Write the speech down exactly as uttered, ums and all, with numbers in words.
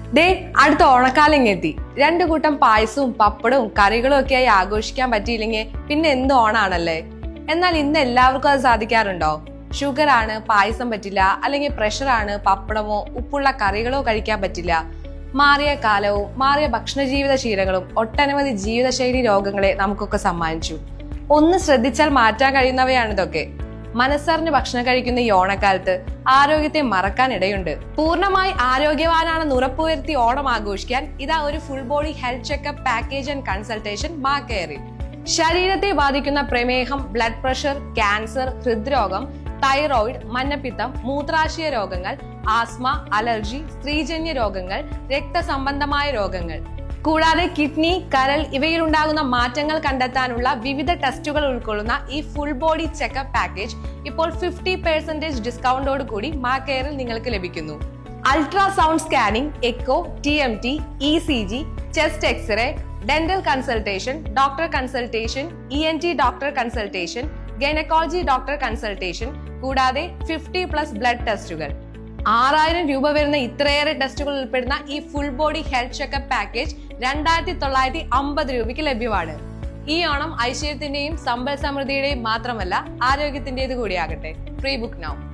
ദേ അടുത്ത ഓണക്കാലം എത്തി. രണ്ടു കൂട്ടം പായസവും പപ്പടവും കറികളും ഒക്കെ ആയി ആഘോഷിക്കാൻ പറ്റിയില്ലെങ്കിൽ പിന്നെ എന്ത് ഓണാണല്ലേ. എന്നാൽ ഇന്ന് എല്ലാവർക്കും അത് സാധിക്കാറുണ്ടോ? ഷുഗർ ആണ്, പായസം പറ്റില്ല, അല്ലെങ്കിൽ പ്രഷർ ആണ്, പപ്പടമോ ഉപ്പുള്ള കറികളോ കഴിക്കാൻ പറ്റില്ല. മാറിയ കാലവും മാറിയ ഭക്ഷണ ജീവിത ശീലങ്ങളും ഒട്ടനവധി ജീവിതശൈലി രോഗങ്ങളെ നമുക്കൊക്കെ സമ്മാനിച്ചു. ഒന്ന് ശ്രദ്ധിച്ചാൽ മാറ്റാൻ കഴിയുന്നവയാണ് ഇതൊക്കെ. മനസ്സറിഞ്ഞ് ഭക്ഷണം കഴിക്കുന്ന ഈ ഓണക്കാലത്ത് ആരോഗ്യത്തെ മറക്കാൻ ഇടയുണ്ട്. പൂർണ്ണമായി ആരോഗ്യവാനാണെന്ന് ഉറപ്പുവരുത്തി ഓണം ആഘോഷിക്കാൻ ഇതാ ഒരു full body health checkup package and consultation Ma കെയറിൽ. ശരീരത്തെ ബാധിക്കുന്ന പ്രമേഹം, ബ്ലഡ് പ്രഷർ, ക്യാൻസർ, ഹൃദ്രോഗം, തൈറോയിഡ്, മഞ്ഞപ്പിത്തം, മൂത്രാശയ രോഗങ്ങൾ, ആസ്മ, അലർജി, സ്ത്രീജന്യ രോഗങ്ങൾ, രക്തസംബന്ധമായ രോഗങ്ങൾ കൂടാതെ കിഡ്നി, കരൾ ഇവയിൽ ഉണ്ടാകുന്ന മാറ്റങ്ങൾ കണ്ടെത്താനുള്ള വിവിധ ടെസ്റ്റുകൾ ഉൾക്കൊള്ളുന്ന ഈ ഫുൾ ബോഡി ചെക്കപ്പ് പാക്കേജ് ഇപ്പോൾ ഫിഫ്റ്റി പെർസെന്റേജ് ഡിസ്കൗണ്ടോട് കൂടി മാ കെയറിൽ നിങ്ങൾക്ക് ലഭിക്കുന്നു. Ultrasound scanning, echo, T M T, E C G, chest x ray, dental consultation, doctor consultation, E N T doctor consultation, gynaecology doctor consultation കൂടാതെ ഫിഫ്റ്റി പ്ലസ് ബ്ലഡ് ടെസ്റ്റുകൾ. ആറായിരം രൂപ വരുന്ന ഇത്രയേറെ ടെസ്റ്റുകൾ ഉൾപ്പെടുന്ന ഈ full body health checkup package രണ്ടായിരത്തി തൊള്ളായിരത്തി അമ്പത് രൂപയ്ക്ക് ലഭ്യമാണ്. ഈ ഓണം ഐശ്വര്യത്തിന്റെയും സമ്പൽ സമൃദ്ധിയുടെയും മാത്രമല്ല ആരോഗ്യത്തിന്റേത് കൂടിയാകട്ടെ. Pre book now.